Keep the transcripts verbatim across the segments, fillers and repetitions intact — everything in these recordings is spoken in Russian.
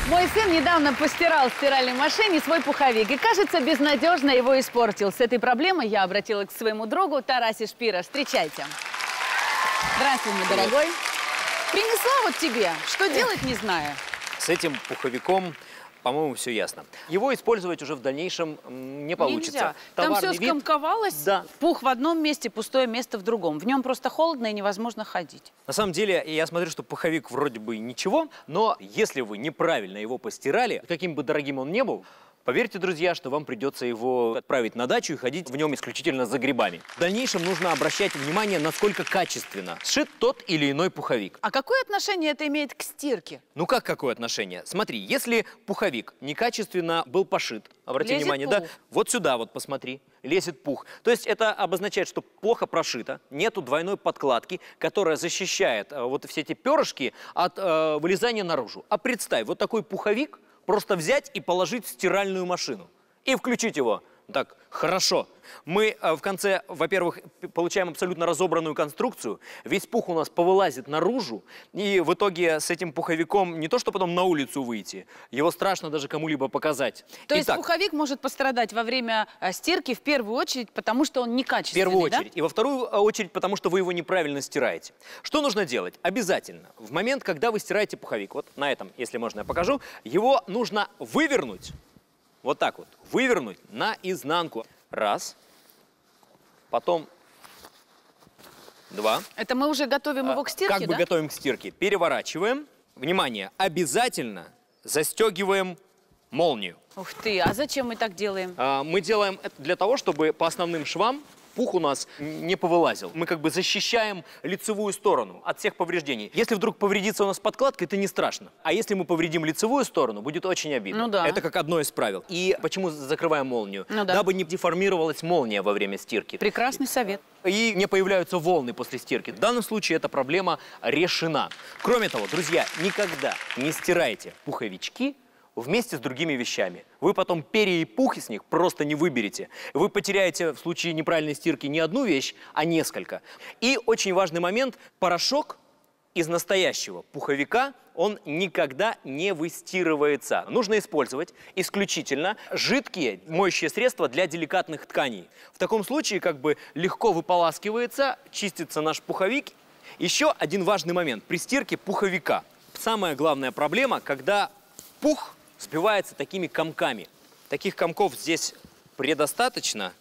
Мой сын недавно постирал в стиральной машине свой пуховик и, кажется, безнадежно его испортил. С этой проблемой я обратилась к своему другу Тарасе Шпира. Встречайте. Здравствуй, мой дорогой. Принесла вот тебе. Что делать, не знаю. С этим пуховиком, по-моему, все ясно. Его использовать уже в дальнейшем не получится. Нельзя. Там Товарный все вид... скомковалось, да. Пух в одном месте, пустое место в другом. В нем просто холодно и невозможно ходить. На самом деле, я смотрю, что пуховик вроде бы ничего, но если вы неправильно его постирали, каким бы дорогим он ни был, поверьте, друзья, что вам придется его отправить на дачу и ходить в нем исключительно за грибами. В дальнейшем нужно обращать внимание, насколько качественно сшит тот или иной пуховик. А какое отношение это имеет к стирке? Ну как какое отношение? Смотри, если пуховик некачественно был пошит, обрати Лезет внимание, пух. да, вот сюда вот посмотри, лезет пух. То есть это обозначает, что плохо прошито, нету двойной подкладки, которая защищает э, вот все эти перышки от э, вылезания наружу. А представь, вот такой пуховик просто взять и положить в стиральную машину и включить его. Так, хорошо. Мы э, в конце, во-первых, получаем абсолютно разобранную конструкцию. Весь пух у нас повылазит наружу. И в итоге с этим пуховиком не то, что потом на улицу выйти, его страшно даже кому-либо показать. То Итак, есть пуховик может пострадать во время э, стирки в первую очередь, потому что он некачественный, в первую очередь. Да? И во вторую очередь, потому что вы его неправильно стираете. Что нужно делать? Обязательно. В момент, когда вы стираете пуховик, вот на этом, если можно, я покажу, его нужно вывернуть. Вот так вот. Вывернуть наизнанку. Раз. Потом два. Это мы уже готовим его к стирке, Как бы да? готовим к стирке. Переворачиваем. Внимание, обязательно застегиваем молнию. Ух ты, а зачем мы так делаем? А, Мы делаем это для того, чтобы по основным швам пух у нас не повылазил. Мы как бы защищаем лицевую сторону от всех повреждений. Если вдруг повредится у нас подкладка, это не страшно. А если мы повредим лицевую сторону, будет очень обидно. Ну да. Это как одно из правил. И почему закрываем молнию? Ну да. Дабы не деформировалась молния во время стирки. Прекрасный совет. И не появляются волны после стирки. В данном случае эта проблема решена. Кроме того, друзья, никогда не стирайте пуховички вместе с другими вещами. Вы потом перья и пух из них просто не выберете. Вы потеряете в случае неправильной стирки не одну вещь, а несколько. И очень важный момент. Порошок из настоящего пуховика, он никогда не выстирывается. Нужно использовать исключительно жидкие моющие средства для деликатных тканей. В таком случае как бы легко выполаскивается, чистится наш пуховик. Еще один важный момент. При стирке пуховика самая главная проблема, когда пух сбивается такими комками. Таких комков здесь предостаточно.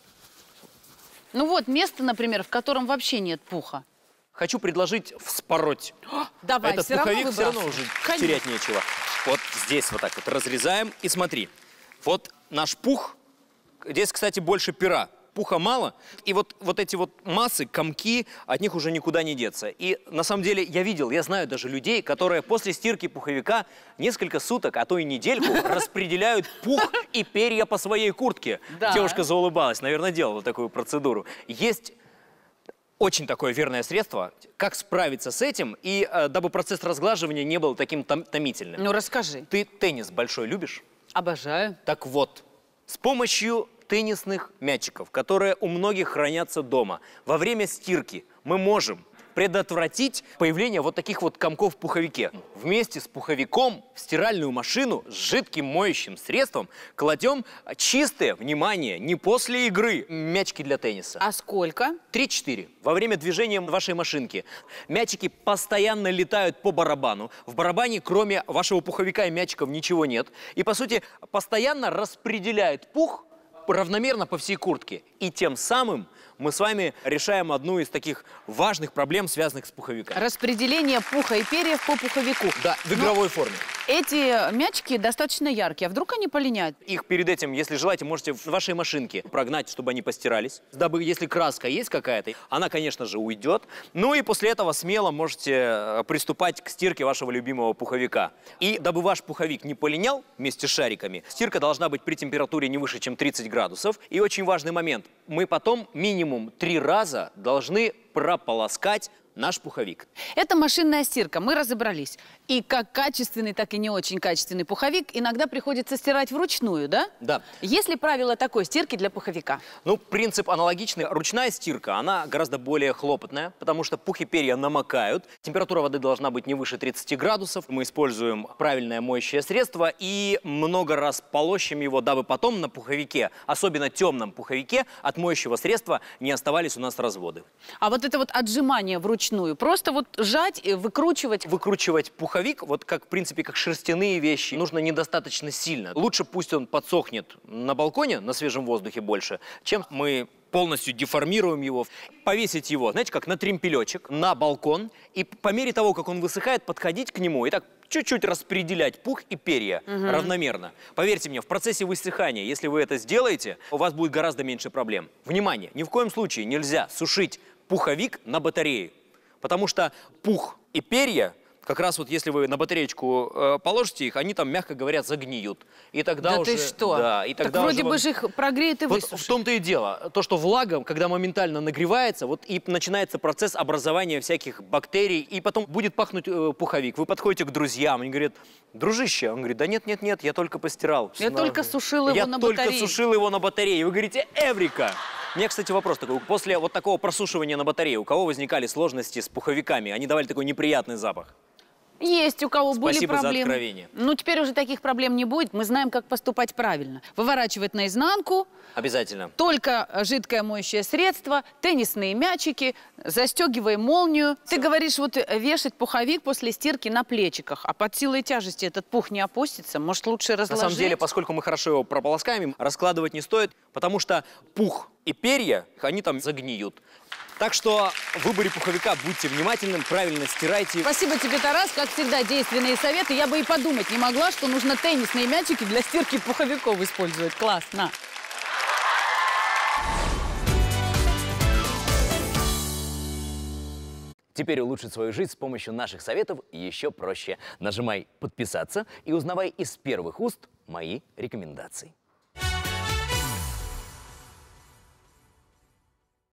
Ну вот место, например, в котором вообще нет пуха. Хочу предложить вспороть. О, давай, Этот все равно пуховик все равно уже Конечно. терять нечего. Вот здесь вот так вот разрезаем. И смотри, вот наш пух. Здесь, кстати, больше пера. Пуха мало, и вот, вот эти вот массы, комки, от них уже никуда не деться. И на самом деле я видел, я знаю даже людей, которые после стирки пуховика несколько суток, а то и недельку распределяют пух и перья по своей куртке. Да. Девушка заулыбалась, наверное, делала такую процедуру. Есть очень такое верное средство, как справиться с этим, и э, дабы процесс разглаживания не был таким том томительным. Ну расскажи. Ты теннис большой любишь? Обожаю. Так вот, с помощью теннисных мячиков, которые у многих хранятся дома, во время стирки мы можем предотвратить появление вот таких вот комков в пуховике. Вместе с пуховиком в стиральную машину с жидким моющим средством кладем чистые, внимание, не после игры, мячики для тенниса. А сколько? три-четыре. Во время движения вашей машинки мячики постоянно летают по барабану. В барабане, кроме вашего пуховика и мячиков, ничего нет. И, по сути, постоянно распределяет пух равномерно по всей куртке. И тем самым мы с вами решаем одну из таких важных проблем, связанных с пуховиками. Распределение пуха и перьев по пуховику. Да, в игровой форме. Эти мячики достаточно яркие. А вдруг они полиняют? Их перед этим, если желаете, можете в вашей машинке прогнать, чтобы они постирались. Дабы, если краска есть какая-то, она, конечно же, уйдет. Ну и после этого смело можете приступать к стирке вашего любимого пуховика. И дабы ваш пуховик не полинял вместе с шариками, стирка должна быть при температуре не выше, чем тридцать градусов. И очень важный момент. Мы потом минимум три раза должны прополоскать наш пуховик. Это машинная стирка, мы разобрались. И как качественный, так и не очень качественный пуховик иногда приходится стирать вручную, да? Да. Есть ли правила такой стирки для пуховика? Ну, принцип аналогичный. Ручная стирка, она гораздо более хлопотная, потому что пух и перья намокают. Температура воды должна быть не выше тридцати градусов. Мы используем правильное моющее средство и много раз полощем его, дабы потом на пуховике, особенно темном пуховике, от моющего средства не оставались у нас разводы. А вот это вот отжимание вручную, просто вот сжать и выкручивать? Выкручивать пуховик, вот как, в принципе, как шерстяные вещи, нужно недостаточно сильно. Лучше пусть он подсохнет на балконе, на свежем воздухе больше, чем мы полностью деформируем его. Повесить его, знаете, как на тремпелечек, на балкон, и по мере того, как он высыхает, подходить к нему и так чуть-чуть распределять пух и перья угу. равномерно. Поверьте мне, в процессе высыхания, если вы это сделаете, у вас будет гораздо меньше проблем. Внимание, ни в коем случае нельзя сушить пуховик на батарее, потому что пух и перья, как раз вот если вы на батареечку э, положите их, они там, мягко говоря, загниют. И тогда да уже... ты что? Да, и тогда так вроде уже бы же их прогреет и вот высушит. в том-то и дело. То, что влага, когда моментально нагревается, вот и начинается процесс образования всяких бактерий, и потом будет пахнуть э, пуховик. Вы подходите к друзьям, они говорят: дружище, он говорит: да нет-нет-нет, я только постирал. Я Но... только сушил его я на только батарее. сушил его на батарее. Вы говорите: эврика! У меня, кстати, вопрос такой. После вот такого просушивания на батарее, у кого возникали сложности с пуховиками? Они давали такой неприятный запах. Есть у кого были Спасибо проблемы. за откровение. Ну, теперь уже таких проблем не будет. Мы знаем, как поступать правильно. Выворачивать наизнанку. Обязательно. Только жидкое моющее средство, теннисные мячики, застегиваем молнию. Все. Ты говоришь, вот вешать пуховик после стирки на плечиках, а под силой тяжести этот пух не опустится. Может, лучше разложить? На самом деле, поскольку мы хорошо его прополоскаем, раскладывать не стоит, потому что пух и перья, они там загниют. Так что в выборе пуховика будьте внимательным, правильно стирайте. Спасибо тебе, Тарас. Как всегда, действенные советы. Я бы и подумать не могла, что нужно теннисные мячики для стирки пуховиков использовать. Классно. Теперь улучшить свою жизнь с помощью наших советов еще проще. Нажимай «Подписаться» и узнавай из первых уст мои рекомендации.